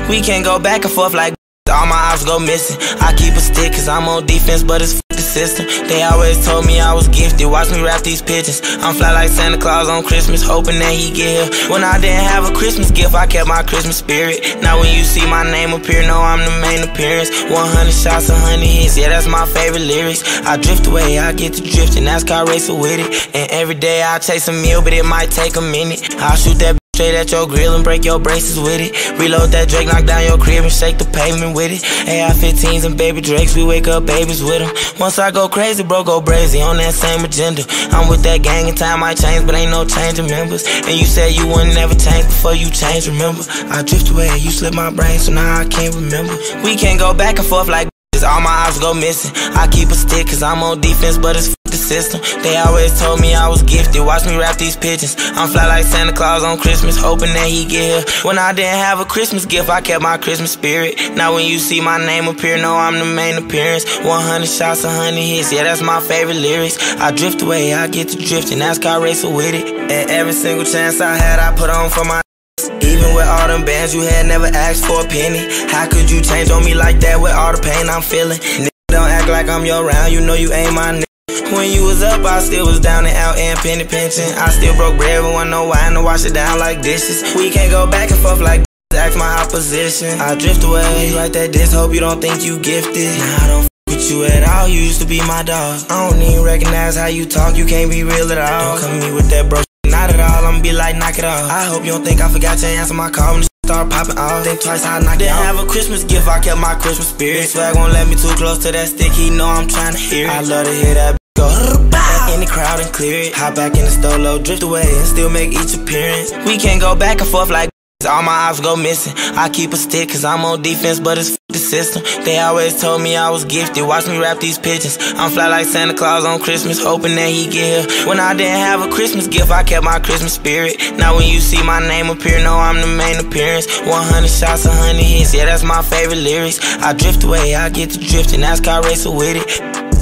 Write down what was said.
We can't go back and forth like all my ops go missing. I keep a stick cause I'm on defense, but it's the system. They always told me I was gifted, watch me rap these pigeons. I'm fly like Santa Claus on Christmas, hoping that he get here. When I didn't have a Christmas gift, I kept my Christmas spirit. Now when you see my name appear, know I'm the main appearance. 100 shots, 100 hits, yeah, that's my favorite lyrics. I drift away, I get to drifting, that's car racing with it. And every day I chase a meal, but it might take a minute. I'll shoot that straight at your grill and break your braces with it. Reload that Drake, knock down your crib and shake the pavement with it. AR-15s and baby Drakes, we wake up babies with them. Once I go crazy, bro, go brazy on that same agenda. I'm with that gang and time might change, but ain't no changing members. And you said you wouldn't never change before you change, remember? I drift away, you slip my brain, so now I can't remember. We can't go back and forth like all my ops go missing. I keep a stick cause I'm on defense, but it's the system. They always told me I was gifted, watch me rap these pigeons. I'm fly like Santa Claus on Christmas, hoping that he get here. When I didn't have a Christmas gift, I kept my Christmas spirit. Now when you see my name appear, know I'm the main appearance. 100 shots, 100 hits, yeah, that's my favorite lyrics. I drift away, I get to drifting, that's car racing with it. And every single chance I had, I put on for my even with all them bands you had, never asked for a penny. How could you change on me like that with all the pain I'm feeling? Nigga, don't act like I'm your round, you know you ain't my nigga. When you was up, I still was down and out and penny pinching. I still broke bread, but wanna know why and to wash it down like dishes. We can't go back and forth like ask my opposition. I drift away like that diss, hope you don't think you gifted. Nah, I don't with you at all, you used to be my dog. I don't even recognize how you talk, you can't be real at all. Don't come to me with that bro, not at all, I'ma be like knock it off. I hope you don't think I forgot to answer my call when the start popping off. Think twice how I knock it off. Didn't have a Christmas gift, I kept my Christmas spirit. Swag won't let me too close to that stick, he know I'm trying to hear it. I love to hear that go back in the crowd and clear it. Hop back in the stolo, drift away and still make each appearance. We can't go back and forth like all my ops go missing. I keep a stick cause I'm on defense, but it's the system. They always told me I was gifted, watch me rap these pigeons. I'm fly like Santa Claus on Christmas, hoping that he get here. When I didn't have a Christmas gift, I kept my Christmas spirit. Now when you see my name appear, know I'm the main appearance. 100 shots, 100 hits, yeah, that's my favorite lyrics. I drift away, I get to drifting, that's car racing with it.